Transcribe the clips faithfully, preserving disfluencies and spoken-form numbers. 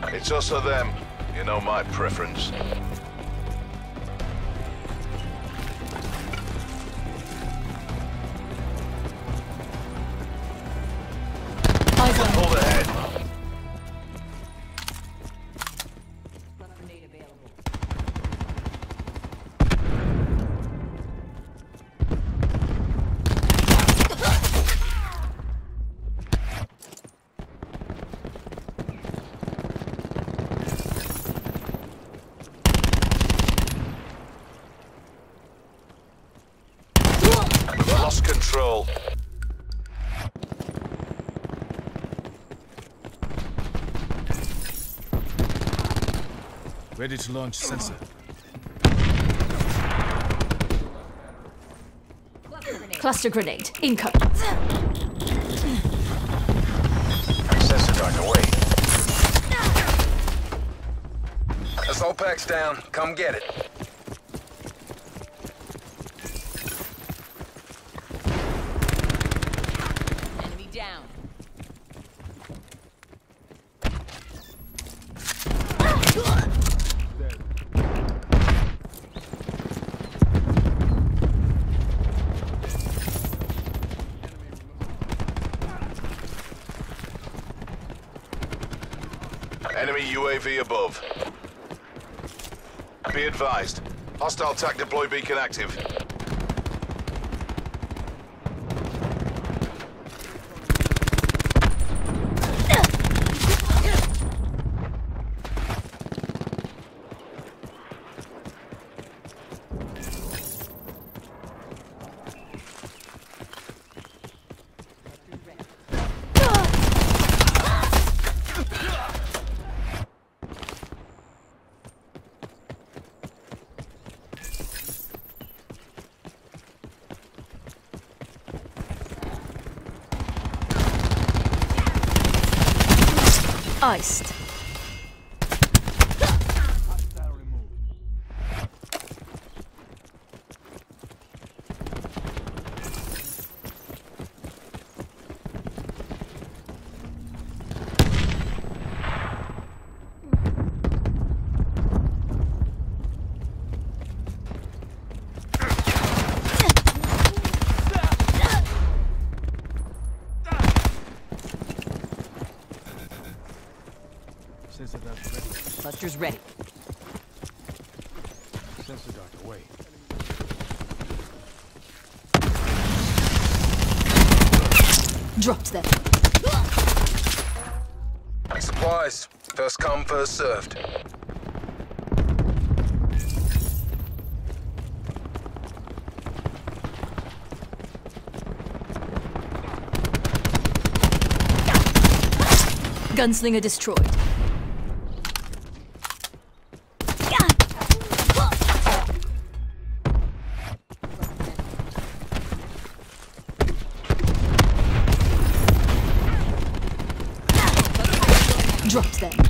It's us or them. You know my preference. Eyes on. Hold ahead. Grenade available. We've lost control. Ready to launch sensor. Cluster grenade incoming. Sensor dart away. Assault pack's down. Come get it. Enemy down. Enemy U A V above. Be advised. Hostile T A C deploy beacon active. Iced. Sensor dart ready. Cluster's ready. Sensor dart away. Dropped them. Supplies. First come, first served. Gunslinger destroyed. Dropped them.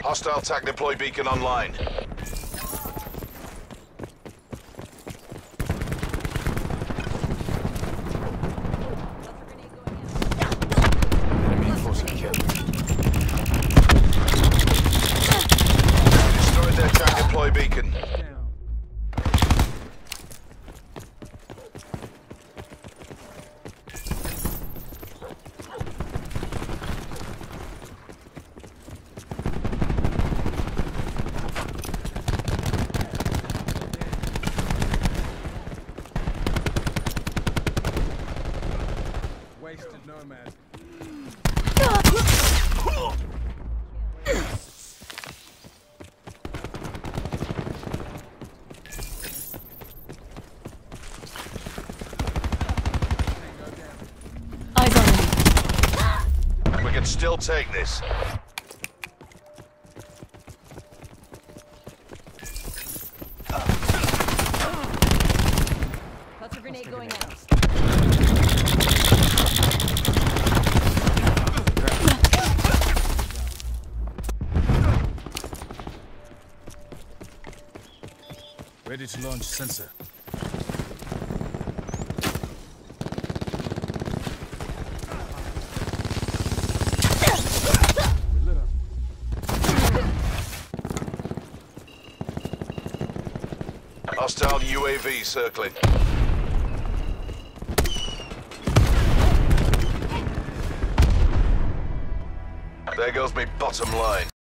Hostile tac deploy beacon online. Reinforcing kill. Destroyed their tac deploy beacon. Wasted nomad. Eyes on enemy. We can still take this. Cluster grenade going out. Ready to launch sensor. We lit up. Hostile U A V circling. There goes me bottom line.